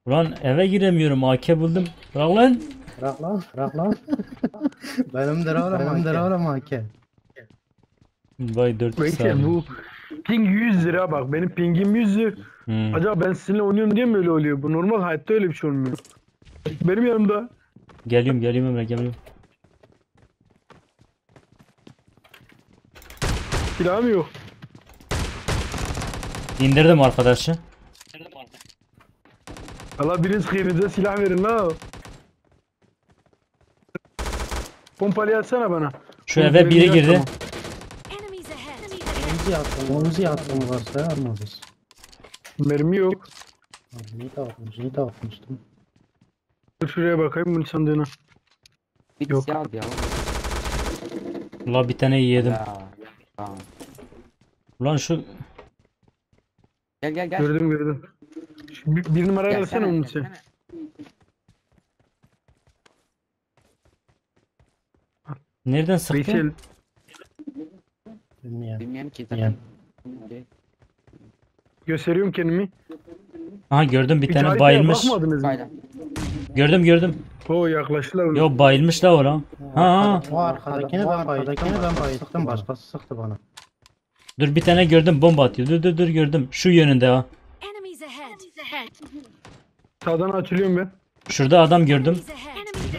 Ulan eve giremiyorum. AK buldum. Bırak lan. Bırak lan, bırak lan. Benimdir oğlum AK. Vay 4 Veysel bu ping 100 lira bak benim pingim 100 lira. Acaba ben sizinle oynuyorum diye mi öyle oluyor? Bu normal hayatta öyle bir şey olmuyor. Benim yanımda. Geliyorum Emre geliyorum. Silahım yok. İndirdim arkadaşı. Allah biriniz kıyınıza silah verin la. Pompalı atsana bana. Şu Oğlum, eve benim biri biraz girdi. tamam. Enemies ahead. Omuzu attım varsa almazız. Mermi yok. Neyi atmıştım. Dur şuraya bakayım bunun sandığına. Bir Yok. silah al ya. Ulan bir tane yedim. Ya. Tamam. Ulan şu Gel. Gördüm. Şu bir numaraya versene onu sen. gelsene. nereden sıktı? Veysel Bilmiyorum. Bilmiyorum ki Yani. zaten. gösteriyorum kendimi. Aha gördüm bir Hiç tane haritaya bayılmış. bakmadınız mı? Bayla. Gördüm. Oo yaklaştılar. Yo bayılmış la oran. Ha. O arkadakini ben bayılttım. Başkası sıktı bana. Dur bir tane gördüm bomba atıyor. Dur gördüm. Şu yönünde ha. Enemies ahead. Sağdan açılıyorum ben. Şurada adam gördüm. Enemies ahead. Enemies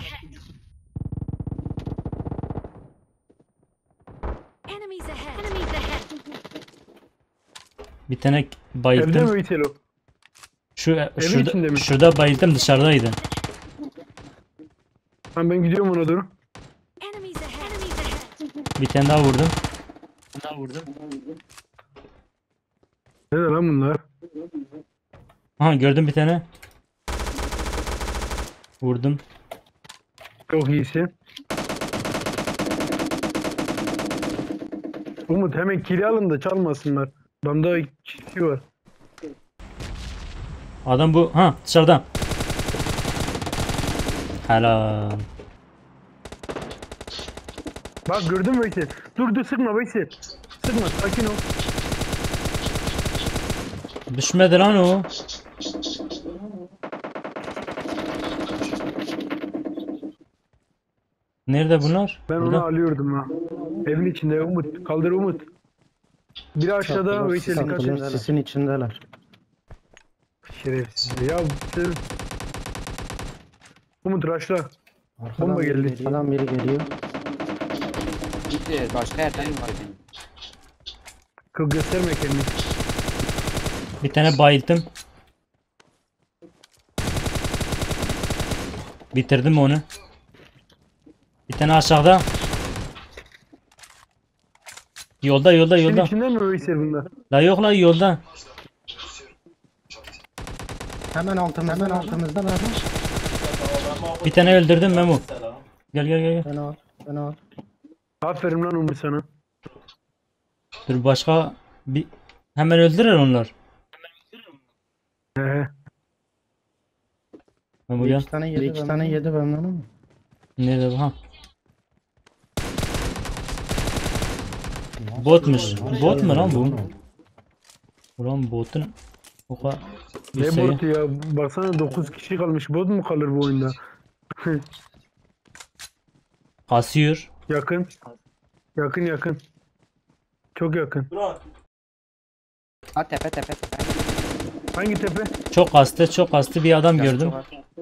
ahead. Enemies ahead. Bir tane Evde mi bayıldım. Veysel o? içinde mi? Şurada bayıldım dışarıdaydı. Tamam ben gidiyorum ona doğru. Enemies ahead. Enemies ahead. Bir tane daha vurdum. Nerede lan bunlar? Aha gördüm bir tane. Vurdum. Çok iyisin. Umut hemen kili alın da çalmasınlar. Adamda iki kişi var. Adam bu. Ha dışarıda. Helal. Bak gördün mü Veysel? Dur sıkma Veysel. Sıkma sakin ol. Düşmedi lan o. Nerede bunlar? Ben Burada. onu alıyordum ha. Evin içinde Umut. Kaldır Umut. Biri aşağıda Veysel'in kaçın. Sisin içindeler. Şerefsiz. Ya sen... Umut raşla. Arkadan Bomba biri geldi. geliyor. Arkadan biri geliyor. Gitti. Başka yerden mi var benim? Kıl gösterme kendini. Bir tane bayıldım. Bitirdim onu. Bir tane aşağıda. Yolda. Senin içinden mi Veysel bunlar? La yok la yolda. Hemen altımızda var. Bir tane öldürdüm Memo. Gel. Ben al. Aferin lan Umut sana. Dur başka bir hemen öldürür onlar. He. Memo gel. İki tane yedi benden ama. Nerede bu? Ha. Botmuş. Bot mu lan bu? Ulan botun o kadar bir Ne sayı. botu ya? Baksana 9 kişi kalmış. Bot mu kalır bu oyunda? Kasıyor. Yakın. Yakın. Çok yakın. Ha tepe. Hangi tepe? Çok kastı bir adam gördüm.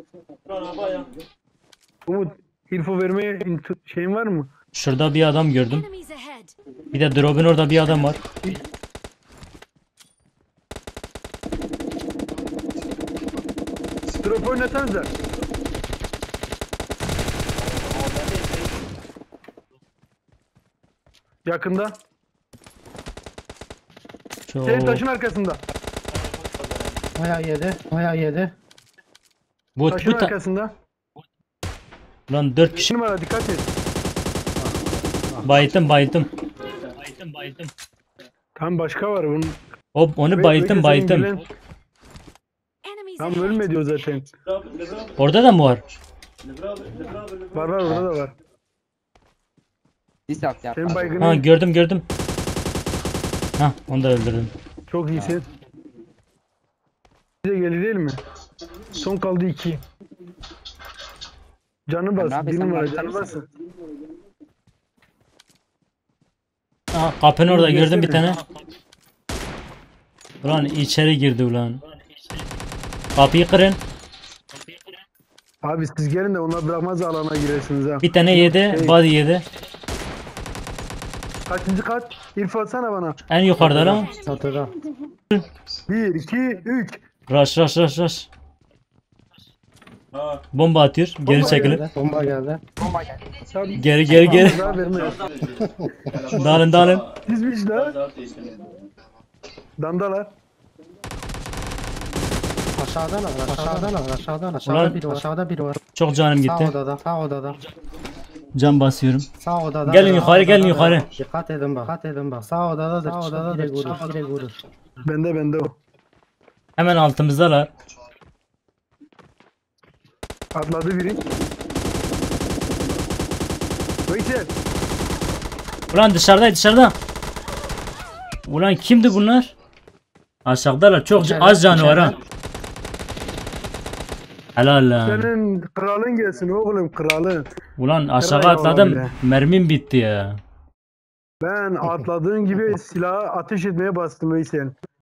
Umut, info vermeye şeyin var mı? Şurada bir adam gördüm. Enemies ahead. Bir de drop'un orada bir adam var. Drop oynasanıza. Yakında. Senin Çok. taşın arkasında. Bayağı yedi. Taşın Bu ta arkasında. lan 4 Bir kişi numara dikkat et. bayıldım. Tam başka var bunun. Hop onu Ve- bayıldım. ve senin bilen- Enemies Tam ahead. ölme diyor zaten. Orada da mı var? Var orada da var. Dis at ya. Senin Ha baygının gördüm. Ha onu da öldürdüm. çok iyisin. Bize geli değil mi? Son kaldı 2. Canı bas. abi, Bir sen numara başlar canı mısın? basın. Aha, kapının orada gördüm bir Gelsene. tane. Ulan içeri girdi ulan. Kapıyı kırın. Abi siz gelin de onlar bırakmaz alana girersiniz ha. Bir tane yedi. Body yedi. Kaçıncı kat? İrfan sana bana. En yukarıda lan. Çatıda. 1, 2, 3. Rush rush rush rush. Bomba atıyor. Geri çekilip. Bomba geldi. Geri geri geri. Daha vermiyor. Dağılın dağılın. Dizmiş lan. Dandalar. Aşağıdan al, aşağıdan al, aşağıdan. Aşağıda biri var. Aşağıda biri var. Çok canım Sağ gitti. odada, sağ odada. Can basıyorum. Sağ odada. Gelin sağ yukarı, gelin odada. yukarı. Dikkat edin bak, dikkat edin bak. Sağ odadadır. Sağ odadadır. Direkt vurur, direkt vurur. Bende o. Hemen altımızdalar. Atladı biri. Veysel. Ulan dışarıda dışarıda. Ulan kimdi bunlar? Aşağıdalar. Çok İçeride, az canı var ha. içeride. Helal lan. Senin kralın gelsin oğlum kralın. Ulan aşağı Helal atladım. olsun be. Mermim bitti ya. Ben atladığın gibi silahı ateş etmeye bastım Veysel.